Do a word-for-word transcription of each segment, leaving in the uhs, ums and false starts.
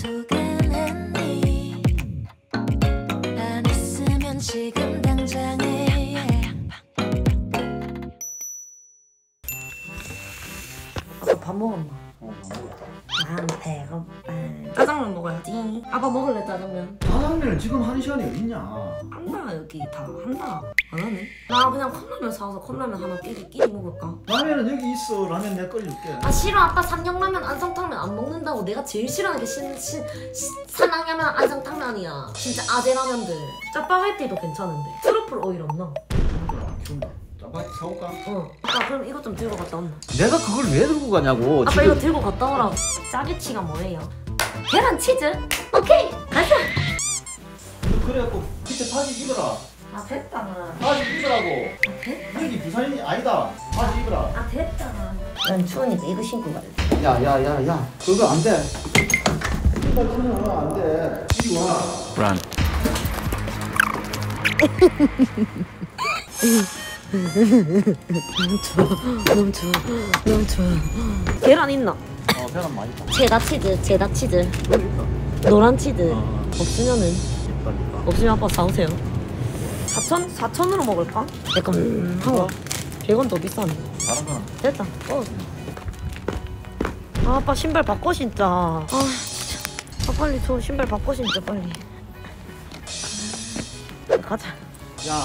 두근했니? 안 했으면 지금 당장에 아빠 밥 먹었나? 어, 먹었다. 난 배고파. 짜장면 먹어야지. 아빠 먹을래 짜장면? 짜장면을 지금 하는 시간이 어딨냐? 한다 여기 다 한다. 안 하네. 나 그냥 컵라면 사와서 컵라면 하나 끼리 끼리 먹을까? 라면은 여기 있어. 라면 내가 끓여줄게. 아 싫어. 아빠 삼양라면 안성탕면 안 먹는다고. 내가 제일 싫어하는 게 신, 신, 신, 산양라면 안성탕면이야. 진짜 아재라면들. 짜파게티도 괜찮은데 트러플 오일 없나? 키운다. 짜파게티 사올까? 어. 아빠 그럼 이것 좀 들고 갔다 온나? 내가 그걸 왜 들고 가냐고. 아빠 지금... 이거 들고 갔다 오라고. 짜게치가 뭐예요? 계란 치즈? 오케이 가자. 그래갖고 밑에 바지 입어라. 아 됐다. 바지 입으라고. 아 됐다. 여기 부산인이 아니다. 바지 입어라. 아 됐다. 난 추우니까 이거 신고 가야 돼. 야야야야 그거 안 돼. 신발 신으면 안 돼. 이리 와. Run. 너무 추워. 너무 추워. 너무 추워. 계란 있나? 어 계란 많이 있다. 체다 치즈. 체다 치즈. 여기 있다. 노란 치즈. 어. 없으면은 있다 있다. 없으면 아빠 사오세요. 사천? 사천으로 먹을까? 약간 음, 한거 백 원 더 비싸네. 다른 거는 됐다. 어. 아, 아빠 신발 바꿔 신자. 아 진짜. 아 빨리 저 신발 바꿔 신자 빨리. 가자. 야.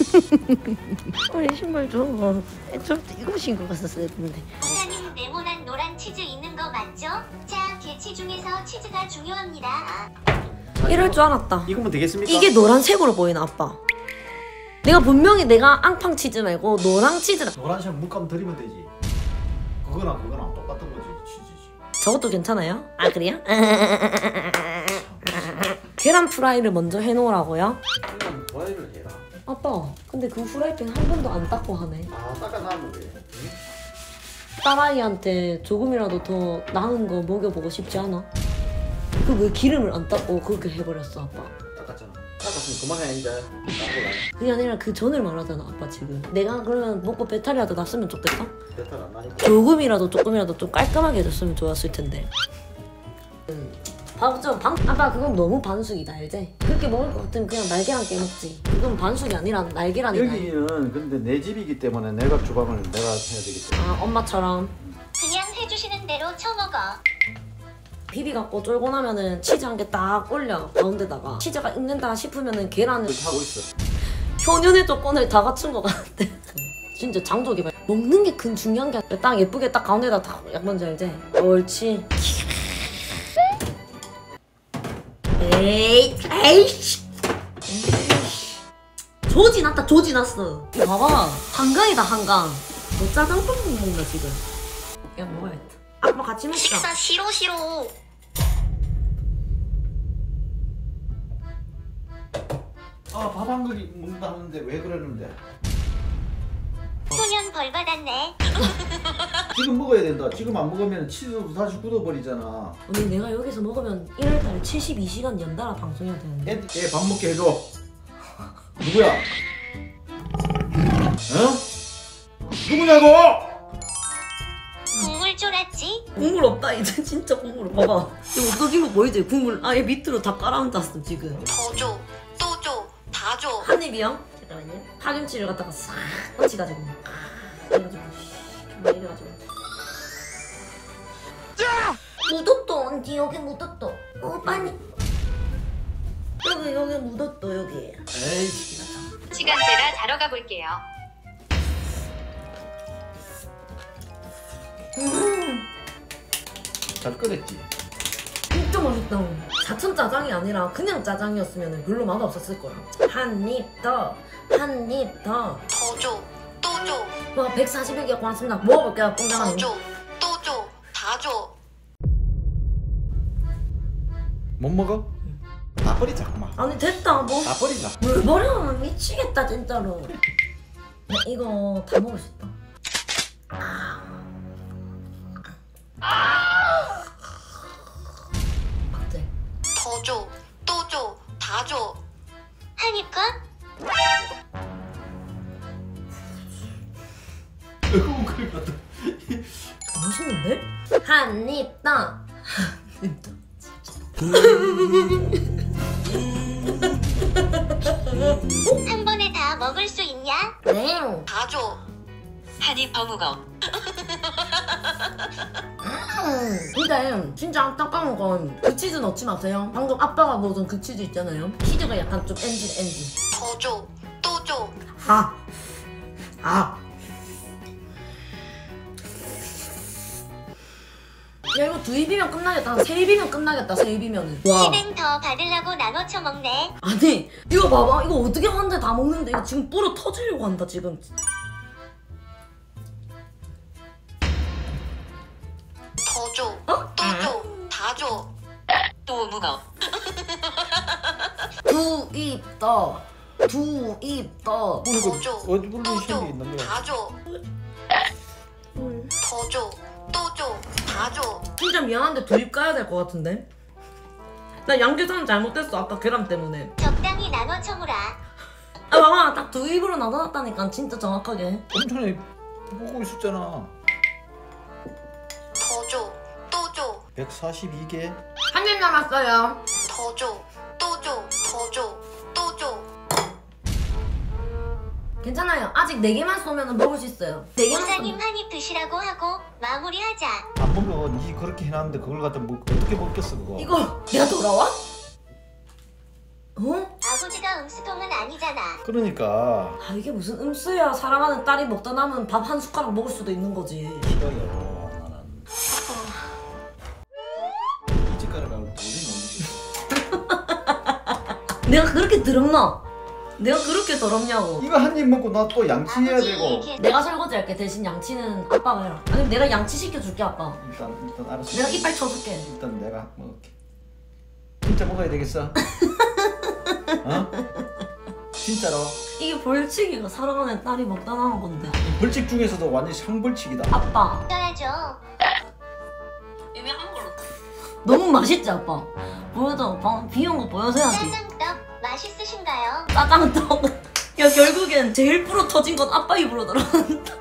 빨리 신발 줘. 저 이거 신고 갔었어야 했는데. 사장님 네모난 노란 치즈 있는 거 맞죠? 자, 개치 중에서 치즈가 중요합니다. 이럴 줄 알았다. 이거면 되겠습니까? 이게 노란색으로 보이나 아빠? 내가 분명히 내가 앙팡 치즈 말고 노랑 치즈라. 노란색 물감 들이면 되지. 그거랑 그거랑 똑같은 거지. 치즈지. 저것도 괜찮아요? 아 그래요? 계란 프라이를 먼저 해놓으라고요? 그냥 프라이를 해라. 아빠 근데 그 후라이팬 한 번도 안 닦고 하네. 아 닦아놔면 돼. 응? 딸아이한테 조금이라도 더 나은 거 먹여보고 싶지 않아? 그 왜 기름을 안 닦고 그렇게 해버렸어 아빠? 닦았잖아. 닦았으면 그만해 이제. 닦고 그게 아니라 그 전을 말하잖아 아빠 지금. 내가 그러면 먹고 배탈이라도 났으면 좋겠다? 배탈 안 나니까. 조금이라도 조금이라도 좀 깔끔하게 해줬으면 좋았을 텐데. 음. 밥좀 방 아빠 그건 너무 반숙이다 알지? 그렇게 먹을 것 같으면 그냥 날계란 깨 먹지. 그건 반숙이 아니라 날계란이다. 여기는 근데 내 집이기 때문에 내가 주방을 내가 해야 되기 때문에. 아 엄마처럼 그냥 해주시는 대로 쳐먹어. 비비갖고 쫄고 나면은 치즈 한 개 딱 올려 가운데다가 치즈가 익는다 싶으면은 계란을 그렇게 하고 있어. 효년의 조건을 다 갖춘 것 같은데. 진짜 장조 개발. 먹는 게 큰 중요한 게 아니라 딱 예쁘게 딱 가운데다 딱 약 뭔지 알지? 옳지. 에이 에이씨 조지 났다 조지 났어. 이거 봐봐 한강이다 한강. 너 짜장면 먹는다 지금. 그냥 먹어야겠다. 아빠 같이 먹자. 식사 싫어 싫어. 아 밥 한 그릇 먹는다는데 왜 그러는데? 소년 벌 받았네. 지금 먹어야 된다. 지금 안 먹으면 치즈도 다시 굳어버리잖아. 언니 내가 여기서 먹으면 일월달에 칠십이 시간 연달아 방송해야 되는데. 애 밥 먹게 해줘. 누구야? 어? 누구냐고? 국물 쫄았지? 국물 없다 이제 진짜 국물 봐봐. 이거 없어진 거 보이지? 국물 아예 밑으로 다 깔아앉았어 지금. 더 줘, 또 줘, 다 줘. 한 입이요? 잠깐만요. 파김치를 갖다가 싹 얹혀가지고 이래가지고 좀 이래가지고 묻었어 언니 여기 묻었어. 어 빨리 여기 여기 묻었어 여기. 에이 시기가 참. 시간대라 자러 가볼게요. 음 잘 끓였지? 진짜 맛있다. 사천 짜장이 아니라 그냥 짜장이었으면 별로 맛없었을 거야. 한 입 더, 한 입 더. 더 줘, 또 줘, 와 백사십일 개 고맙습니다. 먹어볼게요. 더 꽁장아님. 줘, 또 줘, 다 줘. 못 먹어? 다 버리자 그만. 아니 됐다 뭐. 다 버리자. 물 버려 미치겠다 진짜로. 나 이거 다 먹을 수 있다. 어때? 더 줘, 또 줘, 다 줘. 하니까? 너무 그래 같다. 맛있는데? 한 입 더. 한 입 더. 한 번에 다 먹을 수 있냐? 네. 다 줘. 한입 더 먹어. 근데 진짜 안타까운 건 그 치즈 넣지 마세요. 방금 아빠가 먹은 그 치즈 있잖아요. 치즈가 약간 좀 엔진 엔진. 더 줘. 또 줘. 아. 아. 야 이거 두 입이면 끝나겠다. 세 입이면 끝나겠다. 세 입이면은. 와. 치댕 더 받으려고 나눠 쳐먹네. 아니 이거 봐봐. 이거 어떻게 한 대 다 먹는데 이거 지금 뿌려 터지려고 한다 지금. 더 줘. 어? 또 줘. 다 줘. 또 먹어. 두 입 더. 두 입 더. 더 줘. 어디 물론 또 줘. 힘이 있는 거야. 다 줘. 더 줘. 또 줘. 다 줘. 진짜 미안한데 두 입 까야 될 것 같은데? 나 양계산 잘못했어 아까 계란 때문에. 적당히 나눠 쳐무라. 아 봐봐 딱 두 입으로 나눠놨다니까 진짜 정확하게. 엄청나게 보고 있었잖아. 더 줘. 또 줘. 백사십이 개. 한 입 남았어요. 더 줘. 또 줘. 더 줘. 또 줘. 괜찮아요. 아직 네 개만 쏘면 먹을 수 있어요. 네 개만 원장님 쏘면. 한입 드시라고 하고 마무리하자. 안 먹어. 니 그렇게 해놨는데 그걸 갖다 뭐 어떻게 먹겠어 그거. 이거 내가 돌아와? 어? 아버지가 음수통은 아니잖아. 그러니까 아 이게 무슨 음수야. 사랑하는 딸이 먹다 남은 밥 한 숟가락 먹을 수도 있는 거지. 싫어요. 나는. 이 집가락 가고 도저히 못 먹겠어. 내가 그렇게 더럽나? 내가 그렇게 더럽냐고. 이거 한 입 먹고 나 또 양치해야 아버지 되고. 개- 내가 설거지 할게. 대신 양치는 아빠가 해라. 아니 내가 양치 시켜줄게 아빠. 일단 일단 알았어. 내가 이빨 쳐줄게. 일단 내가 먹을게. 진짜 먹어야 되겠어? 어? 진짜로? 이게 벌칙이가 사랑하는 딸이 먹다 남은 건데. 벌칙 중에서도 완전 상벌칙이다. 아빠. 떠야죠. 애매한 걸로. 너무 맛있지 아빠. 보여줘. 방 비운 거 보여줘야지. 짜장떡 맛있으신가요? 짜장떡. 야 결국엔 제일 불어 터진 건 아빠 입으로 들어간다.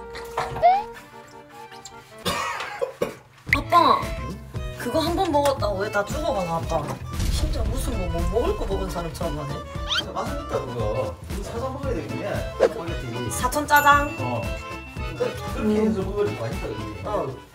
아빠 그거 한 번 먹었다고 왜 다 죽어가나 아빠. 진짜 무슨 뭐, 뭐 먹을 거 먹은 사람처럼 하네. 진짜 맛있겠다 그거. 이거 사서 먹어야 되겠네. 스파게티. 사천 짜장. 어. 그러니까 그렇게 해서 먹으니 맛있다 그게. 어.